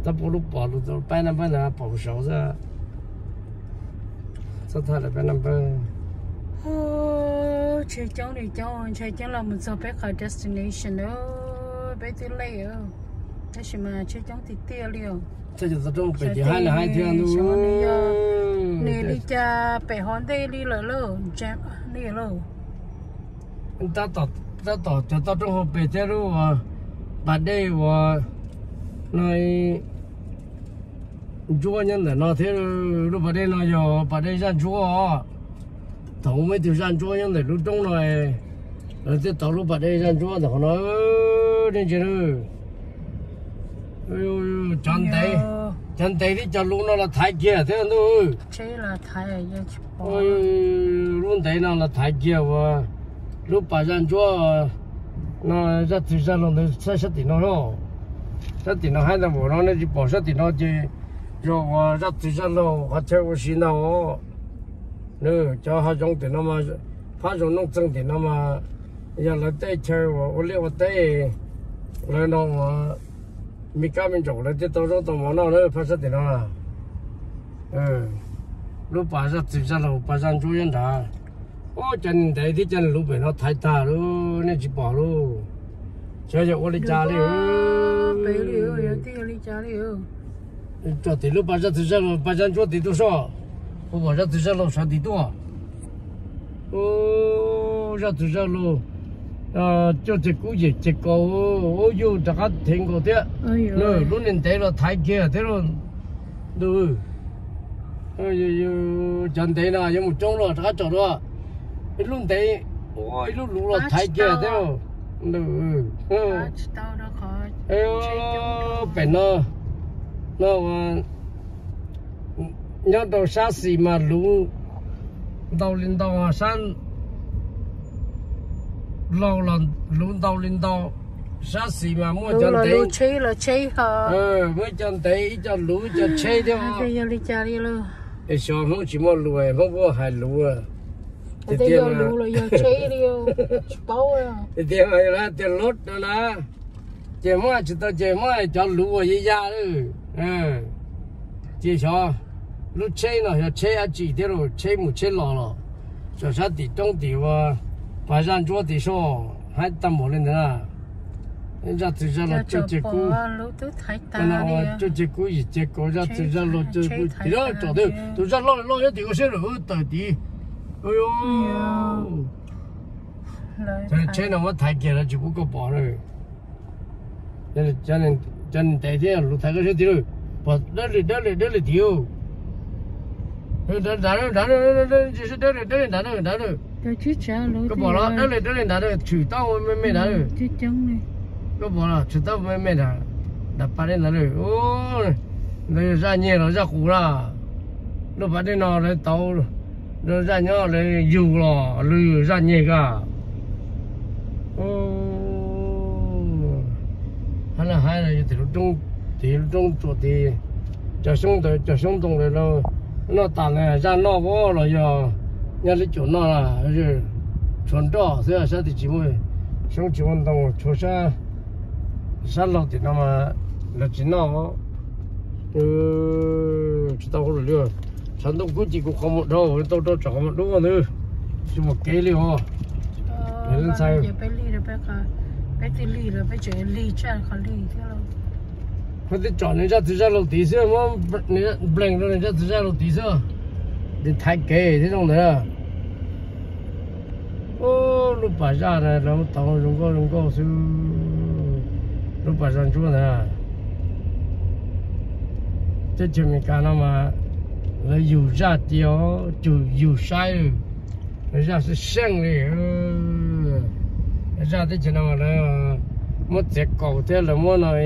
ta bố lúc bỏ lúc đó bay nào bỏ sầu ra sao thay lại bay năm bay chơi cháu này chơi cháu là một số bé khỏi destination đó bé tí lây ở thế mà chơi cháu thì tia liều thế thì trong bảy thì hai là hai thiên luôn nè đi cha bé hòn đây đi lỡ chém đi lỡ ta tỏ cho ta trong hộp bảy thế luôn à bà đây và này chúa nhân là nó thế lúc bà đây nó giờ bà đây ra chúa thầu mấy條山chúa nhân để lúc trong này rồi tiếp tàu lúc bà đây ra chúa thầu nó đến chưa chân tay đi cho luôn nó là thái kia thế thôi chế là thái ôi luôn tay nó là thái kia và lúc bà ra chúa nó ra từ ra luôn thì sát thì nó rồi sát thì nó hay là bộ nó chỉ bỏ sát thì nó chỉ rồi ra từ ra luôn họ chơi cái gì nào nữa cho họ dùng thì nó mà phát dùng nông dân thì nó mà giờ là tây chơi và liệu tây rồi nó mình cá mình trồng là cái tàu món nó phát sát thì nó là lúc bà ra từ ra luôn bà ra chú nhân đã chân đấy thì chân lúc nó thay ta luôn nên chỉ bỏ luôn chơi cho đi cha đi bé liều giờ tí đi cha liều cho tí lúc bà ra từ ra luôn bà ra cho tí tôi sao bà ra từ ra luôn sao tí tôi ra từ ra luôn cho chỉ cú gì chỉ cầu yêu chắc hết thiên cầu thế nữa lúc nên thế là thay kia thế rồi được chân đấy là giống một trong rồi chắc chọn rồi lúc đấy ôi lúc lũ là thái kia thế rồi bên nó nhớ đầu sát xì mà lũ đầu lên đầu san lâu là lũ đầu lên đầu sát xì mà mua chân đấy lũ chơi là chơi hả mua chân đấy cho lũ cho chơi thế mà bây giờ đi chơi đi luôn để cho không chỉ mua lũ không có hai lũ thì giờ lũ là giờ chơi đi bao à thì tiền này là tiền lót đó là chơi mai chỉ tao chơi mai cho lũ ở dưới ra đấy chơi cho lũ chơi nó chơi à chỉ thế rồi chơi một chơi lò cho sao thì trong thì và phải ra chỗ thì số hai tầm một lên nữa ra từ ra là chơi cú cái nào chơi cú gì chơi cú ra từ ra là chơi cú thì đó chỗ đấy từ ra lo nhất thì có sẽ được tới tí ôi chơi nào mà thay kia là chỉ có bỏ rồi chân tay thế lúc thay cái gì rồi bỏ đó là thiếu đó chỉ是đó cái bỏ đó là chửi tao mấy đó cái bỏ là chửi tao mấy đó đập ba đến đó rồi nó ra nhẹ nó ra cũ ra nó ba đến nó lại tàu nó ra nhỏ lại dù lò lư ra nhẹ cả hay là thì lúc trong chỗ thì cho sống đồng rồi nó tàn này ra nó vô rồi giờ nhà lấy chỗ nó là rồi chuẩn đó thế là sao thì chỉ mới sống chỉ vận động chỗ sa lợn thì nó mà là chỉ nó chỉ tao không được sản động cũng chỉ có không một đâu tao chọn một đúng nữa chỉ một cái liều lên sai bé ly rồi bé tí ly rồi bé chơi ly chơi khó ly thế đâu เขาจะจอดในจัตุจักรโลตีเสื้อมั้งในเปล่งในจัตุจักรโลตีเสื้อเดินไทยเก๋ที่ตรงไหนอ่ะโอ้ลูกป่าจ้าเนี่ยเราต้องลงก็ซื้อลูกป่าจันทร์เนี่ยจะจะมีการเอามาเราอยู่ชาติเดียวอยู่ใช่เราจะ是生的เราจะได้จะนำมาแล้วมันจะเก่าเท่าไหร่มันหน่อย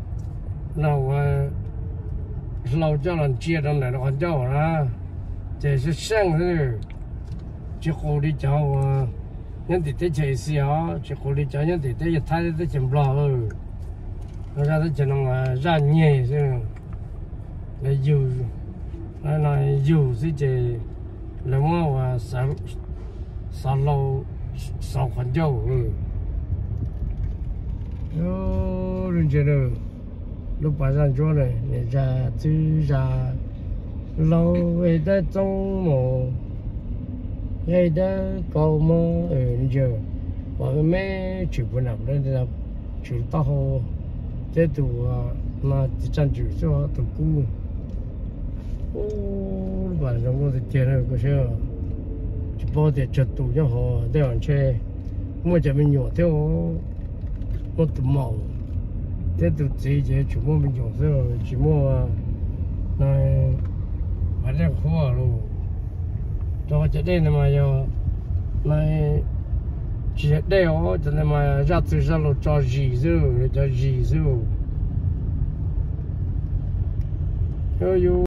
เรา叫人接上来的话叫啦，这是生的，这火力叫啊，人哋啲车是啊，这火力叫人哋啲一睇都真不老，我家都只能染热是，来油是这，那么话烧肉烧很久，哟，人家的。 lúc bà ra chỗ này để ra chứ ra lâu về tới trong mồ ngay đó cầu mơ ở giờ và mấy chịu buồn nằm đây là chịu tao hồ thế tụ mà chân chịu cho tụ cũ ô bà trong có thể tiền rồi có sao chỉ bao tiền chật tụ cho họ để họ chơi mua cho mình nhỏ theo một tụ màu thế tụ gì chứ chỉ mua mình nhỏ theo chỉ mua này mà đang khó luôn cho cái đây mà giờ này chỉ đây ó cho nên mà ra từ ra lo cho gì rồi cho gì rồi yo